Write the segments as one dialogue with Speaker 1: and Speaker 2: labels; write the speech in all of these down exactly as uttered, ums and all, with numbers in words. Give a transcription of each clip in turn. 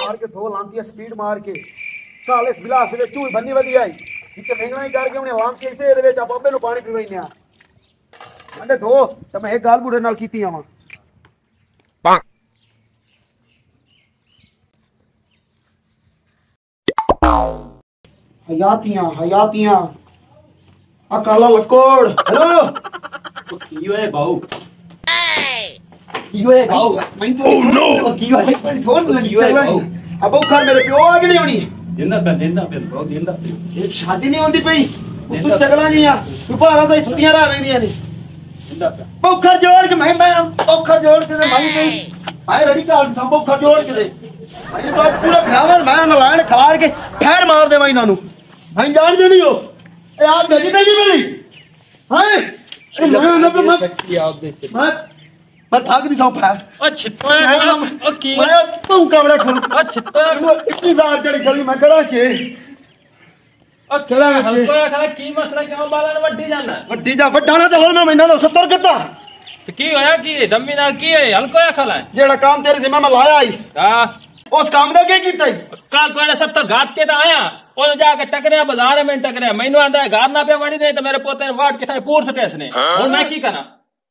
Speaker 1: मार के धो लांती है स्पीड मार के साल इस गिलास दे चूई बन्नी वधी आई नीचे फेंगना ही करके उन्हें लांती इसे दे विच आप अब्बे नु पानी पीवैने आ अंडे धो ते मैं एक गाल बूढ़े नाल कीती आवां हयातियां हयातियां आ काला लकोड़ हेलो
Speaker 2: कियो है भाऊ
Speaker 1: कियो है भाऊ मैं तो ओह नो कियो है पर फोन लगी है भाऊ अब घर मेरे प्यो आ गए होनी
Speaker 2: जिंदा पे जिंदा पे भाऊ जिंदा पे
Speaker 1: एक शादी नहीं होंदी पई तू चगला नहीं आ तू बाहर तो सुतियां रह वेंदियां ने
Speaker 2: जिंदा पे
Speaker 1: पोखर जोड़ के मैं मैं पोखर जोड़ के भाई गई भाई रड़ी का सब पोखर जोड़ के दे भाई तो पूरा भरावर मैं ना लाइन खलार के फैर मार दे भाई नानू भाई जान दे नहीं हो ए आप भेजी नहीं मिली हां मैं ना मैं मैं मैं थक दी सौ फैर
Speaker 2: ओ छित्तो ओ की
Speaker 1: मैं तू कमरे खोल
Speaker 2: ओ छित्तो
Speaker 1: इतनी जार चढ़ी खड़ी मैं करा के
Speaker 2: ओ केरा हल्को या खला की मसला क्यों बालन वड्डी जाना
Speaker 1: वड्डी जा वड्डाना ते होर मैं महीना दा सत्तर किता
Speaker 2: तो की होया की दम्मी नाल की है हल्को या खला
Speaker 1: जेड़ा काम तेरे जिम्मे मैं लाया आई
Speaker 2: हां
Speaker 1: उस काम दा के कीता
Speaker 2: कल तोड़े सत्तर घाट के तो आया और जाके टकरे बाजार में टकरे मैनू आंदा घर ना पे वड़ी नहीं तो मेरे पोते ने वाट के पूर सटेस ने और मैं की करा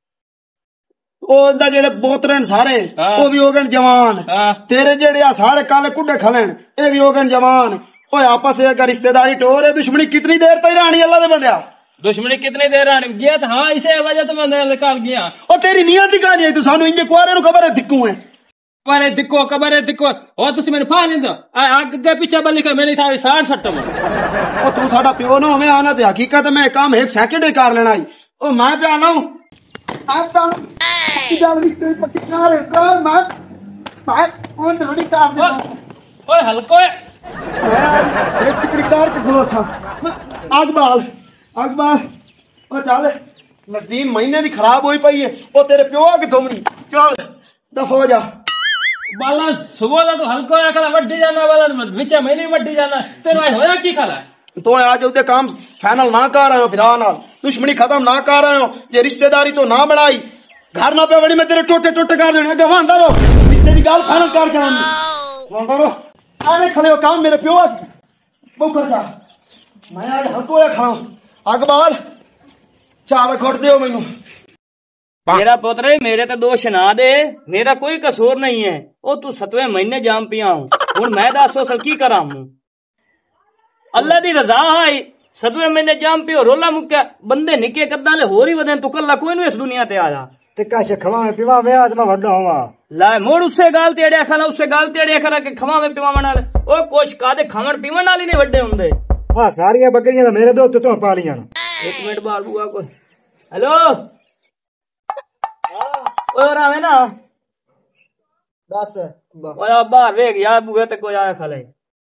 Speaker 1: ओदा जेड़े बोतरे ने सारे ओ भी हो गए जवान तेरे जेड़े आ सारे काले कुड्डे खलेन ए भी हो गए जवान ओए आपस में का रिश्तेदारी टोर है दुश्मनी कितनी देर तक रहनी अल्लाह दे बंदया
Speaker 2: दुश्मनी कितनी देर रहनी गया था हां इसे वजह तो मैं निकाल गया
Speaker 1: ओ तेरी नियत दी कहानी है तू सानू इंजे कुआरे नु खबर है दिक्कू है
Speaker 2: पर दिक्को खबर है दिक्को ओ तुसी मेरे फा नहीं दो आग के पीछे बल लिखा मैंने था साठ सट्टा में
Speaker 1: ओ तू साडा प्यो ना हमें आना ते हकीकत में काम एक सेकंड ही कर लेना ओ मैं पे आना हूं आप तो जान रिश्ते पक्के कर कर मैं मैं कौन थोड़ी काम दे
Speaker 2: ओए हल्को है
Speaker 1: एक टिकड़ी कार के घोसा आग बाल आग बाल ओ चल लटीन महीने दी खराब होई पई है ओ तेरे प्यो आ के धोमनी चल दफा हो जा
Speaker 2: बाला सुबह दा तो हल्को या खला वड्डी जाना वाला विच महीने वड्डी जाना तेरे भाई होया की खला
Speaker 1: तो आज उते काम फाइनल ना कर रहे हो फिर नाल दुश्मनी खत्म ना कर रहे हो ये रिश्तेदारी तो ना बढ़ाई घर ना पे बड़ी मैं तेरे टोटे टोटे कर देने गवांदा रो रिश्ते दी गल फाइनल कर के गवांदा रो आने खले हो काम मेरे प्यो बुकर जा मैं आज हल्को या खाऊं अग बाल चार खोट दियो मैनू
Speaker 3: मेरा पुत्र मेरे तो दोष ना दे मेरा कोई कसूर नहीं है ओ तू सतवें महीने जाम पिया हूं हुण मैं दस सौ की करा हूं अल्लाह दी रजा है सतवें महीने जाम पियो रोला मुक्या बंदे निके कद्दा ले होर ही वदे तू कल्ला कोई नु इस दुनिया ते आया
Speaker 1: ते काशे खवावे पिवावे आज मैं वड्डा होवा
Speaker 3: ला मोड़ उससे गाल तेड़िया खला उससे गाल तेड़िया खला के खवावे पिवावे नाल ओ कुछ कादे खावण पीवण नाल ही नहीं वड्डे हुंदे
Speaker 1: हां सारियां बकरियां तो मेरे दोस्त तो पालियां
Speaker 3: एक मिनट बाल बुआ को हेलो और आवे ना
Speaker 1: दस
Speaker 3: ओए बाहर वेख यार बुए ते कोई आया खले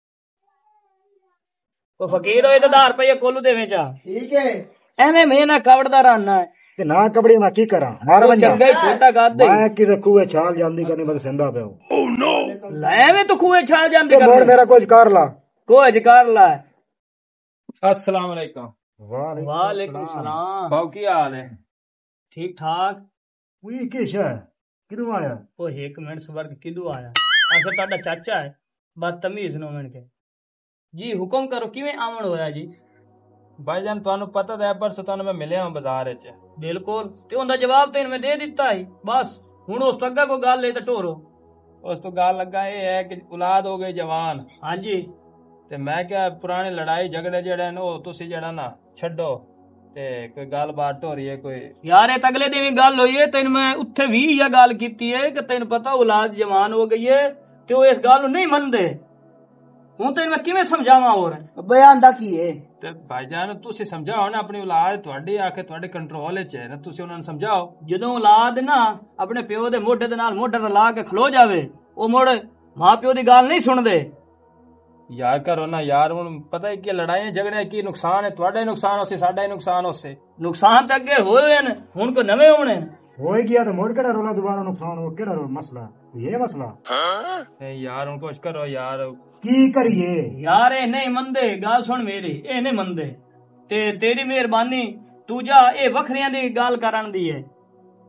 Speaker 3: को फकीर होए तो दस रुपये कोलू देवे चा
Speaker 1: ठीक है
Speaker 3: एवें मैं ना कवड़दा रहना है
Speaker 1: ते ना कबड़ी मैं की करा मार बन
Speaker 3: चंगा ही छोटा गाद दे
Speaker 1: मैं किसे कुए छाल जांदी करने बस जिंदा पे हूं ओह नो
Speaker 3: ले में तो कुए छाल जांदी कर
Speaker 1: मोड़ मेरा कुछ कर ला
Speaker 3: कुछ कर ला
Speaker 2: अस्सलाम वालेकुम
Speaker 3: वालेकुम सलाम
Speaker 2: भाऊ की हाल है
Speaker 3: ठीक ठाक
Speaker 1: वही किश है किदू आया
Speaker 3: ओ एक मिनट स्वर्ग किदू आया आखिर ताड़ा चाचा है बदतमीज नो मन के जी हुक्म करो किवें आवन होया जी
Speaker 2: भाईजान तुहानू पता है परसों तुहानू मैं मिलिया हूं बाजार च
Speaker 3: बिल्कुल ते उनदा जवाब तो मैं दे दिता है बस हुण उस तक कोई गल ले ते टोरो
Speaker 2: उस तो गल लगा ये है कि औलाद हो गई जवान
Speaker 3: हां जी
Speaker 2: ते मैं क्या पुरानी लड़ाई झगड़े जेड़े ने ओ तुसी जेड़ा ना छड्डो ते कोई गल बात हो रही है कोई
Speaker 3: यार ये अगले दिन गल हुई है तेन मैं उत्थे भी यह गल कीती है कि तेन पता औलाद जवान हो गई है ते वो इस गल नहीं मनदे हूं तेन मैं किवें समझावां और
Speaker 1: बयान दा की है
Speaker 2: ते भाईजान तुसी समझाओ ना अपनी औलाद तुहाडी आके तुहाडे कंट्रोल विच है ना तुसी उन्हां नूं समझाओ
Speaker 3: जदों औलाद ना अपने प्यो दे मोढे दे नाल मोढा ला के खलो जावे ओ मुड़ मां प्यो दी गल नहीं सुनदे
Speaker 2: यार करो ना यार हुण पता है कि लड़ाई झगड़े की नुकसान है तुहाडा ही नुकसान होसे साडा ही नुकसान होसे
Speaker 3: नुकसान तो अगे होए न हुण को नवे होने
Speaker 1: हो गया तो मोड़ केड़ा रोला दोबारा नुकसान हो केड़ा मसला ये मसला
Speaker 2: नहीं यार उनको कुछ करो यार
Speaker 1: की करिए
Speaker 3: यार ए नहीं मंदे गल सुन मेरी ए नहीं मंदे ते तेरी मेहरबानी तू जा ए वखरियां दी गल करन दी है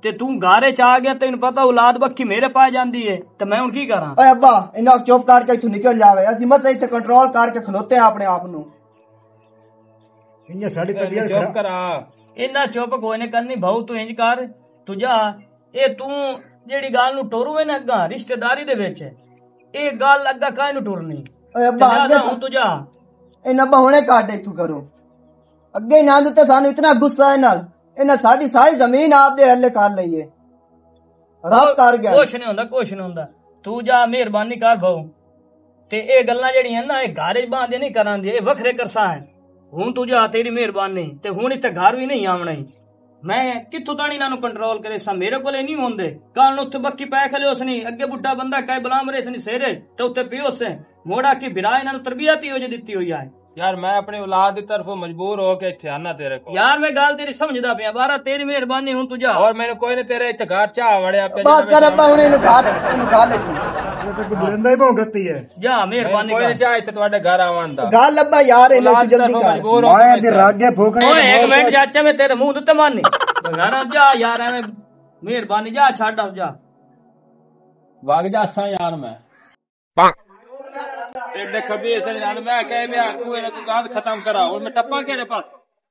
Speaker 3: ਤੇ ਤੂੰ ਘਾਰੇ ਚ ਆ ਗਿਆ, ਤੈਨੂੰ ਪਤਾ ਔਲਾਦ ਬੱਕੀ ਮੇਰੇ ਪਾ ਜਾਂਦੀ ਹੈ, ਤੇ ਮੈਂ ਹੁਣ ਕੀ ਕਰਾਂ?
Speaker 1: ਓਏ ਅੱਬਾ ਇਹਨਾਂ ਚੁੱਪ ਕਰਕੇ ਇੱਥੋਂ ਨਿਕਲ ਜਾਵੇ, ਅਸੀਂ ਮਤ ਇੱਥੇ ਕੰਟਰੋਲ ਕਰਕੇ ਖਲੋਤੇ ਆ ਆਪਣੇ ਆਪ ਨੂੰ।
Speaker 4: ਇੰਨੇ ਸਾਡੀ ਤਬੀਅਤ
Speaker 2: ਚੁੱਪ
Speaker 4: ਖਰਾਬ
Speaker 2: ਕਰਾ।
Speaker 3: ਇੰਨਾ ਚੁੱਪ ਕੋਈ ਨਹੀਂ ਕਰਨੀ ਭਾਊ, ਤੂੰ ਇੰਜ ਕਰ, ਤੂੰ ਜਾ, ਇਹ ਤੂੰ ਜਿਹੜੀ ਗੱਲ ਨੂੰ ਟੋਰੂ ਹੈ ਨਾ ਅੱਗਾ ਰਿਸ਼ਤੇਦਾਰੀ ਦੇ ਵਿੱਚ, ਇਹ ਗੱਲ ਅੱਗਾ ਕਾਹ ਨੂੰ ਟੁਰਨੀ?
Speaker 1: ਓਏ ਅੱਬਾ
Speaker 3: ਜਾ ਹੁਣ ਤੂੰ ਜਾ।
Speaker 1: ਇਹਨਾਂ ਅੱਬਾ ਹੁਣੇ ਕੱਢ ਇੱਥੋਂ ਕਰੋ, ਅੱਗੇ ਨਾ ਦਿੱਤੇ ਸਾਨੂੰ ਇਤਨਾ ਗੁੱਸਾ ਹੈ ਨਾਲ, ਇਹਨਾਂ ਸਾਡੀ ਸਾਰੀ ਜ਼ਮੀਨ ਆਪ ਦੇ ਹੱਲੇ ਕਰ ਲਈਏ, ਰੱਬ ਕਰ ਗਿਆ।
Speaker 3: ਕੁਛ ਨਹੀਂ ਹੁੰਦਾ, ਕੁਛ ਨਹੀਂ ਹੁੰਦਾ, ਤੂੰ ਜਾ, ਮਿਹਰਬਾਨੀ ਕਰ ਭਾਊ। ਤੇ ਇਹ ਗੱਲਾਂ ਜਿਹੜੀਆਂ ਨਾ ਇਹ ਘਾਰੇ ਬਾਂਦੇ ਨਹੀਂ ਕਰਾਂਦੀ, ਇਹ ਵੱਖਰੇ ਕਰਸਾ ਹੈ। ਹੁਣ ਤੂੰ ਜਾ, ਤੇਰੀ ਮਿਹਰਬਾਨੀ। ਤੇ ਹੁਣ ਇੱਥੇ ਘਰ ਵੀ ਨਹੀਂ ਆਉਣਾ, ਮੈਂ ਕਿੱਥੋਂ ਤਾਣੀ ਇਹਨਾਂ ਨੂੰ ਕੰਟਰੋਲ ਕਰੇ ਸਾਂ, ਮੇਰੇ ਕੋਲੇ ਨਹੀਂ ਹੁੰਦੇ। ਕੱਲ ਨੂੰ ਉੱਥੇ ਬੱਕੀ ਪੈ ਖਲੇ ਉਸ ਨਹੀਂ, ਅੱਗੇ ਬੁੱਢਾ ਬੰਦਾ ਕਹੇ ਬੁਲਾਮ ਰਹੇ ਸੀ ਸੇਰੇ, ਤੇ ਉੱਥੇ ਪਿਓ ਸੇ ਮੋੜਾ ਕੀ ਬਿਰਾ ਇਹਨਾਂ ਨੂੰ ਤਰਬੀਅਤ ਹੀ ਹੋ ਜੇ ਦਿੱਤੀ ਹੋਈ ਹੈ।
Speaker 2: यार मैं अपनी औलाद की तरफ मजबूर हो के इत्थे आना तेरे को।
Speaker 3: यार मैं गाल तेरी समझदा पिया, बारा तेरी मेहरबानी। हूं तू जा।
Speaker 2: और मैंने कोई नहीं तेरे इत्थे घर चाह वड़िया पे
Speaker 1: बात कर अब्बा, हुणे नु खा नु खा ले तू,
Speaker 4: ਇਹ ਤਾਂ ਕੋਈ ਬੁਲੰਦਾ ਹੀ ਭੌਂਕਦੀ ਹੈ।
Speaker 3: जा मेहरबानी
Speaker 2: कोई नहीं चाह इत्थे ਤੁਹਾਡੇ घर आवन दा।
Speaker 1: गाल अब्बा यार इन्हें तू जल्दी कर।
Speaker 4: ਮਾਇਆ ਦੇ ਰਾਗੇ ਫੋਕਣੇ।
Speaker 3: ओए एक मिनट चाचा, मैं तेरे मुंह ते मारनी घर जा यार, एवें मेहरबानी जा, छाड़ अब जा,
Speaker 2: भाग जा सा यार। मैं एडे खबी ऐसे यार, मैं कह मैं तू इन्हें तू गाद खत्म करा और मैं टप्पा केड़े पास।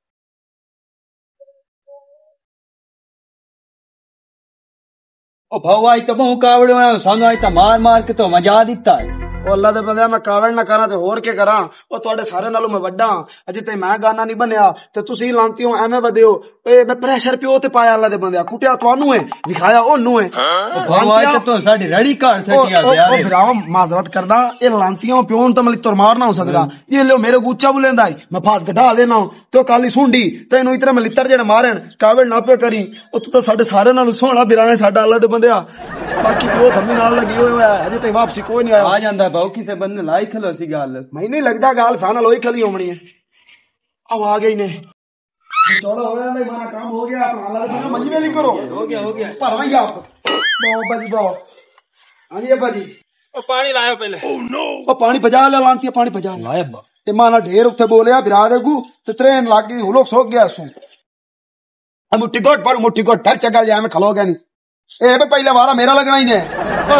Speaker 5: ओ भाऊ आई तो बहु कावड़ो है, सानू आई तो मार मार के तो मजा दिता है।
Speaker 1: ਉਹ ਅੱਲਾ ਦੇ ਬੰਦਿਆ ਮੈਂ ਕਾਵੜ ਨਾ ਕਰਾਂ ਤੇ ਹੋਰ ਕੀ ਕਰਾਂ? ਉਹ ਤੁਹਾਡੇ ਸਾਰੇ ਨਾਲੋਂ ਮੈਂ ਵੱਡਾ ਹਾਂ, ਅਜੇ ਤੇ ਮੈਂ ਗਾਨਾ ਨਹੀਂ ਬਣਿਆ ਤੇ ਤੁਸੀਂ ਲਾਂਤੀ ਹੋ ਐਵੇਂ ਵਧਿਓ। ਏ ਮੈਂ ਪ੍ਰੈਸ਼ਰ ਪਿਓ ਤੇ ਪਾਇਆ ਅੱਲਾ ਦੇ ਬੰਦਿਆ, ਕੁੱਟਿਆ ਤੁਹਾਨੂੰ ਹੈ, ਵਿਖਾਇਆ ਉਹਨੂੰ ਹੈ।
Speaker 5: भाऊ आई तो तो साडी रड़ी काट सटिया
Speaker 1: ਉਹ
Speaker 5: यार।
Speaker 1: ਭਰਾਵਾ ਮਾਜ਼ਰਤ ਕਰਦਾ, ਇਹ ਲਾਂਤੀਆਂ ਪਿਓ ਨੂੰ ਤਾਂ ਮਲੀ ਤੁਰ ਮਾਰ ਨਾ ਹੋ ਸਕਦਾ। ਇਹ ਲਿਓ ਮੇਰੇ ਗੁੱਚਾ ਬੁਲੇਂਦਾ ਹੈ, ਮੈਂ ਫਾਤ ਘਟਾ ਦੇਣਾ ਤੇ ਉਹ ਕਾਲੀ ਸੁੰਡੀ ਤੈਨੂੰ ਇਤਰੇ ਮੈਂ ਲਿੱਤਰ ਜਿਹੜੇ ਮਾਰਨ ਕਾਵੜ ਨਾ ਪੇ ਕਰੀ। ਉੱਤ ਤਾਂ ਸਾਡੇ ਸਾਰੇ ਨਾਲੋਂ ਸੋਹਣਾ ਬਿਰਾਣੇ ਸਾਡਾ ਅੱਲਾ ਦੇ ਬੰਦਿਆ, ਬਾਕੀ ਪਿਓ ਥੰਮੀ ਨਾਲ ਲੱਗੀ ਹੋਇਆ ਹੈ, ਅਜੇ ਤੇ ਵਾਪਸੀ ਕੋਈ ਨਹੀਂ ਆਇਆ।
Speaker 5: आ जांदा भाऊ किसे बंदे लाई खलो सी गल।
Speaker 1: ਮੈਨੂੰ ਨਹੀਂ ਲੱਗਦਾ ਗੱਲ ਫਾਈਨਲ ਹੋਈ ਖਲੀ ਹੋਣੀ ਹੈ। ਆਹ ਆ ਗਈ ਨੇ, ਚਲੋ ਹੋ ਗਿਆ, ਮਾਰਾ ਕੰਮ ਹੋ ਗਿਆ ਆਪਣਾ। ਅੱਲਾ ਦੇ ਬੰਦੇ ਮਜੀ ਵੇਲੀ ਕਰੋ।
Speaker 3: हो गया हो गया।
Speaker 1: ਭਰਵਾਂ ਹੀ ਆਪ ਬਹੁਤ ਬਾਜੀ ਬਹੁਤ। ਹਾਂਜੀ ਅੱਬਾ ਜੀ,
Speaker 2: ओ पानी लायो पहले।
Speaker 1: ਉਹ ਪਾਣੀ ਭਜਾ ਲਿਆ ਲਾਂਤੀ, ਪਾਣੀ ਭਜਾ ਲਿਆ।
Speaker 5: लाया बा
Speaker 1: ਤੇ ਮਾਨਾ ਢੇਰ ਉੱਥੇ ਬੋਲਿਆ ਬਿਰਾ ਦੇ ਗੂ ਤੇ ਟ੍ਰੇਨ ਲੱਗ ਗਈ, ਹੁਲੋਕ ਸੋ ਗਿਆ ਸੂ। ਆ ਮੁੱਠੀ ਗੋਟ ਪਰ ਮੁੱਠੀ ਗੋਟ ਠੱਕ ਚੱਕਾ ਜਾ, ਮੈਂ ਖਲੋ ਗਿਆ ਨਹੀਂ। ਇਹ ਵੀ ਪਹਿਲੇ ਵਾਰਾ ਮੇਰਾ ਲੱਗਣਾ ਹੀ ਨੇ।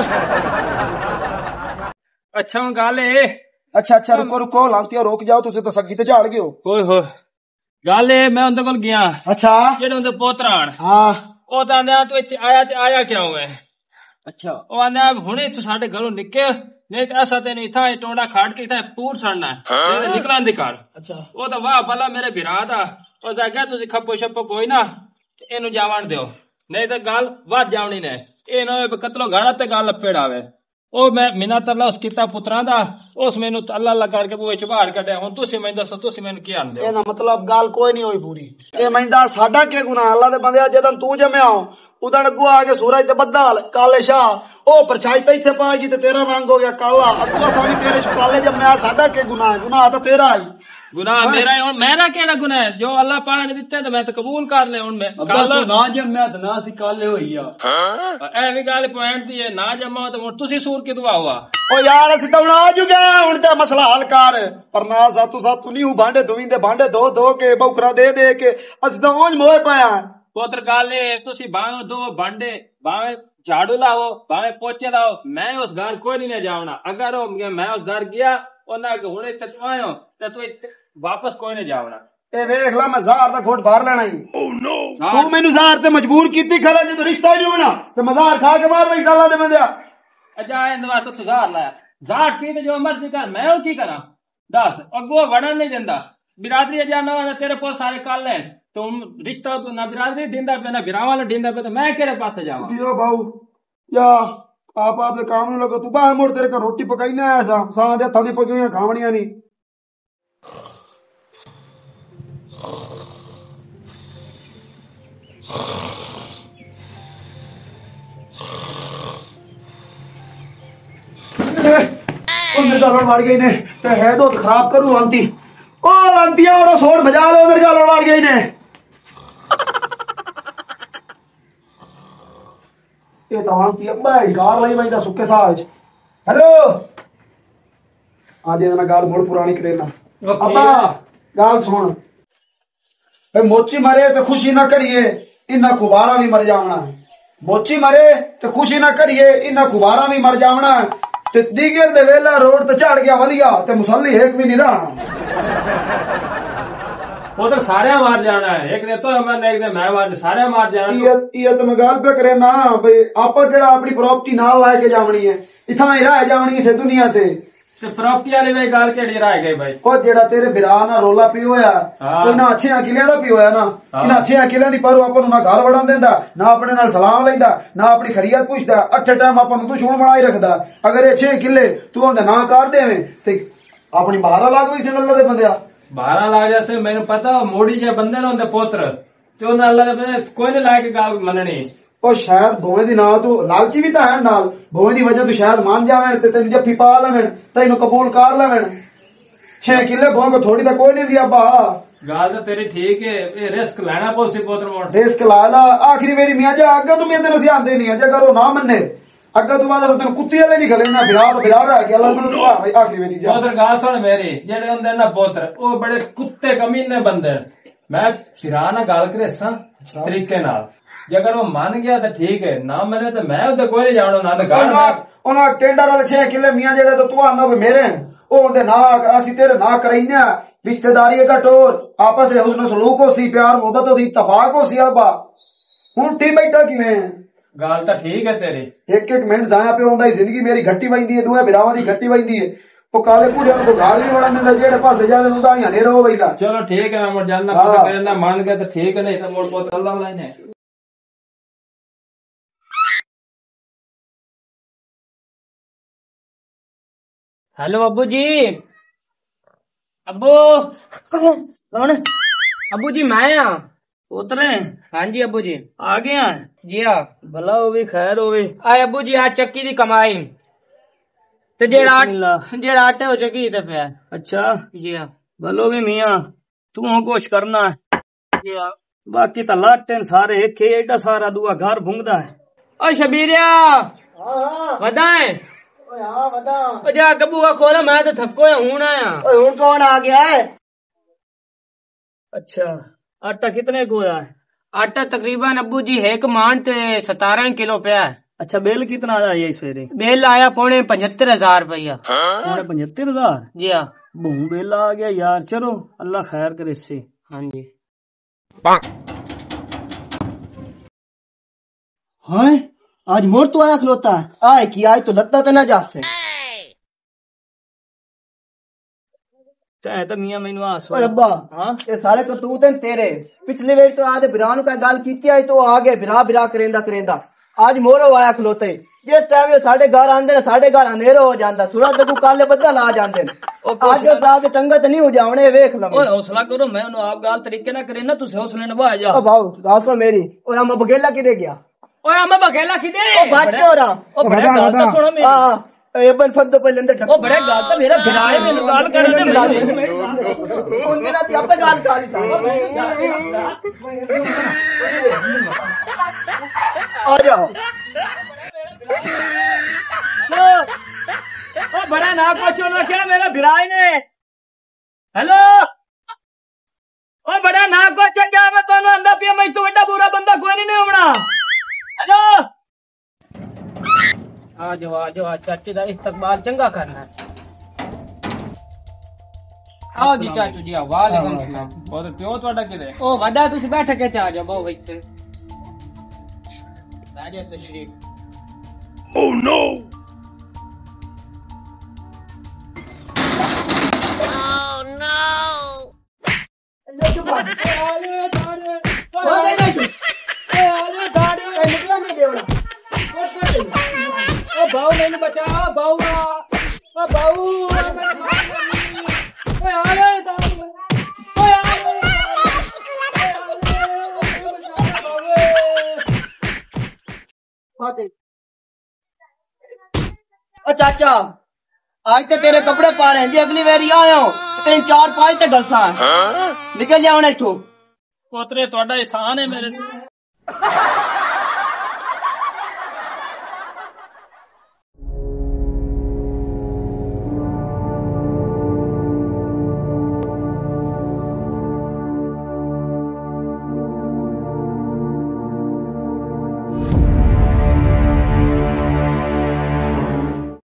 Speaker 2: अच्छा हूं गल ए
Speaker 1: ਅੱਛਾ ਅੱਛਾ ਰੁਕੋ ਰੁਕੋ ਲਾਂਤੀ, ਰੋਕ ਜਾਓ, ਤੁਸੀਂ ਤਾਂ ਸੱਗੀ ਤੇ ਝਾੜ ਗਏ ਹੋ।
Speaker 2: ओए होए गल ए मैं उनदे कोल गया,
Speaker 1: ਅੱਛਾ
Speaker 2: जेड़े उनदे पोतरा हन,
Speaker 1: ਹਾਂ
Speaker 2: ओ तां आंदा तू इत्थे आया ते आया क्यों है?
Speaker 3: अच्छा
Speaker 2: ओ आंदा हुणे इत्थे साडे घरों निकल, नहीं ते असां तेन इत्थां ए टोड़ा खाड़ के इत्थां पूर सड़ना है, ते निकलन दी कर।
Speaker 1: ਅੱਛਾ
Speaker 2: ओ तां वाह भला मेरे बिरा दा, ओ जाग्या तुसी खप्पो छप्पो कोई ना ते इनु जावण दियो, नहीं ते गल वध जावणी ने। ए ना होए कतलो घाड़ा ते गल लपेड़ आवे। ओ मैं मिना तरला उस किता पुत्रा दा, उस मैनू अल्लाह अल्लाह करके बूहे च बाहर कढिया। हुण तुसी मैनू दसो, तुसी मैनू की आंदे हो?
Speaker 1: ਇਹਦਾ ਮਤਲਬ ਗੱਲ ਕੋਈ ਨਹੀਂ ਹੋਈ ਪੂਰੀ। ਇਹ ਮਹਿੰਦਾ ਸਾਡਾ ਕੀ ਗੁਨਾਹ? ਅੱਲਾ ਦੇ ਬੰਦਿਆ, ਜਦੋਂ ਤੂੰ ਜੰਮਿਆ ਉਦਣ ਅੱਗੂ ਆ ਕੇ ਸੂਰਜ ਤੇ ਬੱਦਲ ਕਾਲੇ ਸ਼ਾਹ ਉਹ ਪਰਛਾਈ ਤੇ ਇੱਥੇ ਪਾ ਗਈ ਤੇ ਤੇਰਾ ਰੰਗ ਹੋ ਗਿਆ ਕਾਲਾ। ਅੱਗੂ ਸਾਡੀ ਤੇਰੇ ਕਾਲੇ ਜੰਮਿਆ, ਸਾਡਾ ਕੀ ਗੁਨਾਹ? ਗੁਨਾਹ ਤਾਂ ਤੇਰਾ ਹੀ।
Speaker 2: गुनाह मेरा है, हुण मेरा केड़ा गुनाह है? जो अल्लाह पाक ने दित्ते ते मैं तो कबूल कर ले। हुण मैं
Speaker 5: अब्बा तू ना जम्या ते ना सी काले होईया।
Speaker 2: ए भी गल पॉइंट दी है, ना जम्मा तो हुण तुसी सूर किदू हुआ?
Speaker 1: ओ यार ਅਸੀਂ ਤਾਂ ਹੁਣ ਆ ਜੁਗੇ, ਹੁਣ ਤੇ ਮਸਲਾ ਹੱਲ ਕਰ। ਪਰ ਨਾ ਸਾਤੂ ਸਾਤੂ ਨਹੀਂ ਹੂੰ ਭਾਂਡੇ ਧੋਈਂਦੇ, ਭਾਂਡੇ ਧੋ ਧੋ ਕੇ ਬੌਕਰਾ ਦੇ ਦੇ ਕੇ ਅਸੀਂ ਤਾਂ ਉਂਝ ਮੋਏ ਪਾਇਆ।
Speaker 2: पुत्र गल ए तुसी भावे दो भांडे, भावे झाड़ू लाओ, भावे पोचे लाओ, मैं उस घर कोई नहीं ले जावना। अगर वो मैं उस घर गया उन्हें कि हुणे इत्थे तू आयो ते तू इत्थे वापस कोई नहीं जावना।
Speaker 1: ਇਹ ਵੇਖ ਲੈ, ਮੈਂ ਜ਼ਾਹਰ ਦਾ ਘੁੱਟ ਬਾਹਰ ਲੈਣਾ ਹੀ। ਤੂੰ ਮੈਨੂੰ ਜ਼ਾਹਰ ਤੇ ਮਜਬੂਰ ਕੀਤੀ ਖਲਾ, ਜਦੋਂ ਰਿਸ਼ਤਾ ਨਹੀਂ ਹੋਣਾ ਤੇ ਮਜ਼ਾਰ ਖਾ ਕੇ ਮਾਰ ਬਈ ਸਾਲਾ ਦੇ ਬੰਦਿਆ।
Speaker 2: अजा इन वास्ते तू जार लाया, जार पी ते जो मर्जी कर, मैं और की करा? दस अगो वड़न नहीं देंदा, बिरादरी अजा ना तेरे पोल सारे कल है, तुम रिश्ता तो ना बिरादरी ढींदा पे ना बिराव वाला ढींदा पे, तो मैं केड़े पासे जावां?
Speaker 1: जियो बाऊ या आप आप दे काम ਨੂੰ लगो, तू बाहर मुड़ तेरे का रोटी पकाई ना आया सा, सां दे हत्थां दी पकी होईयां खावणियां नहीं। उधर गालों मार गई ने ते है तो खराब करूं लांती। ओ लांतिया और सोड़ बजा लो, उधर गालों मार गई ने। ये तो लांती अब्बा कार लाई भाई दा सुक्के साज। हेलो आदि ना गाल मोड़ पुरानी करेना। अब्बा गाल सुन, ए मोची मारे तो खुशी ना करिए, इन्ना कुबारा भी मर जावना है। मोची मरे ते खुशी ना करिए, इन्ना खुबारा भी मर जावना ते दीगर दे वेला रोड ते चढ़ गया वलिया ते मुसल्ली एक भी नहीं रहा।
Speaker 2: पुत्र सारे मार जाना है, एक ने तो मैं एक ने मैं मार, सारे मार जाना।
Speaker 1: ये ये तो मैं गल पे करे ना भाई, आप केड़ा अपनी प्रॉपर्टी नाल ला के जावनी है, इथा ही रह जावनी है दुनिया ते।
Speaker 2: प्रॉपर्टी वाली वे गल केड़ी रह गई भाई?
Speaker 1: ओ जेड़ा तेरे बिरा ना रोला पी होया, कोई ना अच्छे अकेलियां दा पी होया ना, इना अच्छे अकेलियां दी पर आपन ना घर वड़न देंदा, ना अपने नाल सलाम लैंदा, ना अपनी खैरियत पुछदा, अठे टाइम आपन दुश्मन बनाई रखदा। अगर ये छे किले तू ओंदे ना कर देवे ते अपनी बाहर लाग भी सन अल्लाह दे बंदिया।
Speaker 2: बारह लाख जैसे मैंने पता मोड़ी जे बंदे ने उनके पुत्र ते उन्हें अल्लाह दे बंदे कोई नहीं लाके गल मननी।
Speaker 1: और शायद भोए दी ना तू लालची भी तां है नाल, भोए दी वजह तू शायद मान जावे ते तेन जफ्फी पा लवेन, तैनू कबूल कर लवेन। छह किले भोए को थोड़ी दा कोई नहीं दिया बा।
Speaker 2: गल तो तेरी ठीक है, ये रिस्क लेना पोसी पुत्र मोड़
Speaker 1: रिस्क ला ला। आखिरी मेरी मियां जा अगे तू मेरे नसीहत देनी है, जगर वो ना मन्ने अगर तू बाद तेन कुत्ती वाले नहीं खले ना बिरा बिरा रह गया भाई। आखिरी मेरी जा
Speaker 2: पुत्र गल सुन मेरी, जेडे होंदे ना पुत्र वो बड़े कुत्ते कमीने बंदे। मैं फिरा ना गल करे सा तरीके नाल, जगर वो मान गया तो ठीक है, ना मने तो मैं उधर कोई नहीं जानो ना। तो गल
Speaker 1: उन्हें टेंडर वाले छह किले मियां जेडे तो तू आना मेरे ओंदे ना असी तेरे ना करइना। रिश्तेदारी का टोर आपस में हुस्न सलूक हो सी, प्यार मोहब्बत हो सी, इत्तफाक हो सी। अब्बा हुन ठीक बैठा किवें?
Speaker 2: गल तो ठीक है तेरी।
Speaker 1: एक एक मिनट जाया पे होंदा, जिंदगी मेरी घट्टी वजदी है, दुए बिरावां दी घट्टी वजदी है। वो काले कूड़े को घर नहीं वड़न देंदा, जेड़े पासे जाने उदा ही हनेरा हो वईदा।
Speaker 2: चलो ठीक है, मैं मुड़ जाना
Speaker 1: हाँ।
Speaker 2: पता करना मान गया तो ठीक है, नहीं तो मोड़ पुत्र अल्लाह लाइने।
Speaker 3: हेलो अब्बू जी। अब्बू कौन? अब्बू जी मैं आ उतरे। हाँ जी अब्बू जी आ गया जी। हाँ भला होवे खैर होवे। आए अब्बू जी आज चक्की दी कमाई ते जेड़ा जेड़ा आटे हो चक्की ते पे। अच्छा जी हाँ भलो भी मियां तू कुछ करना है जी हाँ, बाकी तो लाटे सारे एक एडा सारा दुआ घर भूंगदा है। ओ शबीरिया वदाए जा कबू का खोला, मैं तो थपको हूं आया। हूं कौन आ गया है? अच्छा आटा कितने को है? आटा तकरीबन अब्बू जी एक मान ते सतारह किलो पे है। अच्छा बेल कितना आया ये सवेरे? बेल आया पौने पचहत्तर हजार रुपया। पौने पचहत्तर हजार जी हाँ। बहू बेल आ गया यार, चलो अल्लाह खैर करे इससे। हाँ जी
Speaker 5: हाँ आज मोर तो आया खलोता है, आए कि आए तो लगता तो ना जा से।
Speaker 3: चाहे तो मियां मैनू आसो
Speaker 5: अब्बा हाँ ये सारे करतूत हैं तेरे। पिछले वेल तो आदे बिरा का गल की आई तो आ गए बिरा बिरा करेंदा करेंदा। आज मोरो आया खलोते जिस टाइम ये साढ़े घर आंदे साढ़े घर अंधेरा हो जाता, सूरज देखो काले बदल आ जाते। आज जो साहब टंगत नहीं हो जावने वेख लो।
Speaker 3: हौसला करो, मैं आप गाल तरीके ना करे ना, तुझे हौसले नभा जा।
Speaker 5: भाऊ गाल तो मेरी और हम बघेला किदे गया?
Speaker 3: ओए अम्मा बघेला किदे? ओ
Speaker 5: बात क्यों रहा?
Speaker 3: ओ बड़े गाल तो सुनो मेरी।
Speaker 5: हां ए बन फद दो पहले अंदर
Speaker 3: ओ बड़े गाल तो मेरा भिराए में गाल कर दे।
Speaker 5: उनके ना सी आपे गाल काली सा आ जाओ।
Speaker 3: ओ बड़ा ना को चोन रखा मेरा भिराए ने। हेलो ओ बड़ा ना को चल गया, मैं तो अंदर पिया, मैं तो बड़ा बुरा बंदा कोई नहीं होना। हेलो आ जाओ आ जाओ, चाची का इस्तकबाल चंगा करना है। आओ जी चाचू जी। वालेकुम सलाम।
Speaker 2: और प्यो ਤੁਹਾਡਾ ਕਿਦੇ?
Speaker 3: ओ वदा तुसी बैठ के आ जाओ बहु इत्थे राजे तशरीफ। ओह नो बाऊ मैंने बचा बाऊ बाऊ
Speaker 5: चाचा आज तो तेरे कपड़े पा रहे हैं जी, अगली बारी आया हो तीन चार पांच तक गलसा निकल जाओ ना इथों।
Speaker 2: पोतरे ਤੁਹਾਡਾ एहसान है मेरे।